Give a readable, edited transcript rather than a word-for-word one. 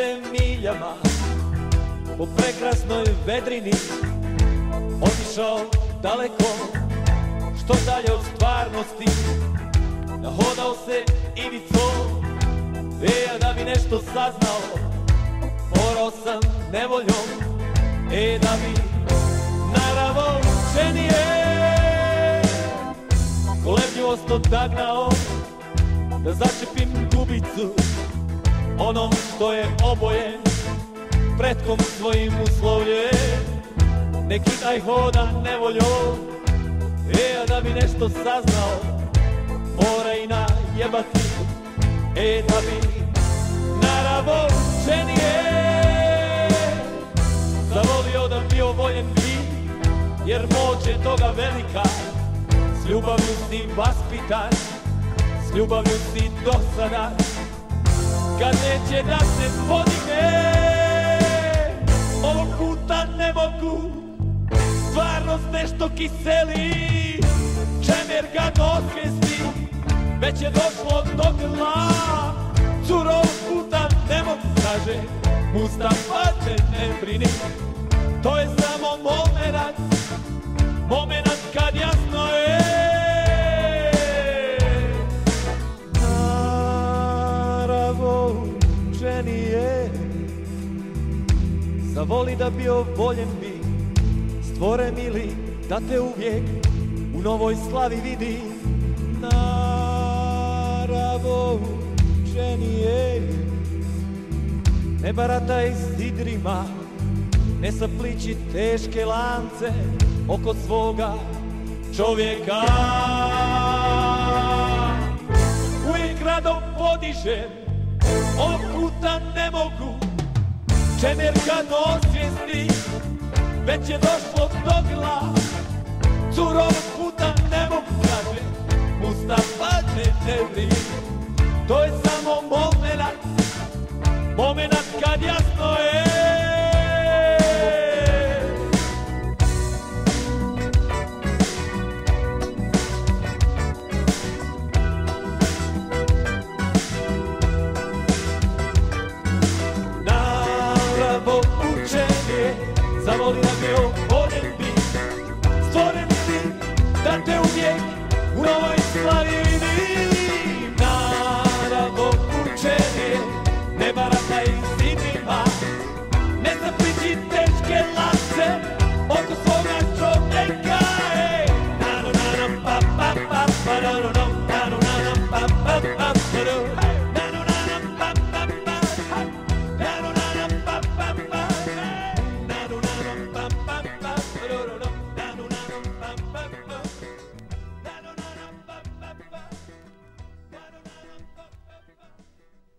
se miljama po prekrasnoj vedrini, otišao daleko, što dalje od stvarnosti, nahodao se ivicom, a da bi nešto saznao, morao sam nevoljom, da bi naravoučenije kolebljivost odagnao, da začepim gubicu onom što je obojen, pretkom svojim uslovljen. Neki taj hoda nevoljom, a da bi nešto saznao, mora i najebati, da bi naravoučenije zavolio da bio voljen bi, jer moć je toga velika. S ljubavlju si vaspitan, s ljubavlju si dosadan, kad neće da se podigne, ovog puta ne mogu, stvarnost nešto kiseli, čemer ga dosvijesti, već je došlo do grla, curo ovog puta ne mogu, kaže Mustafa, te ne brini, to je samo moment, moment kad jasno je, naravoučenije, zavoli da bio voljen bi, stvoren ili da te uvijek u novoj slavi vidi, naravoučenije, ne barataj sidrima, ne sapliči teške lance oko svoga čovjeka. Uvijek rado podižem, ovog puta ne mogu, čemer kad osvijesti, već je došlo do grla, curo ovog puta ne mogu, kaže Mustafa, ne brini, to je samo moment, moment kad jasno je, naravoučenije, zavoli da bio voljen bi, stvoren si da te uvijek u novoj slavi vidi, naravoučenije, ne barataj sidrima, ne zapliči teške lance oko svoga čovjeka, na no na no pa pa pa pa no no no.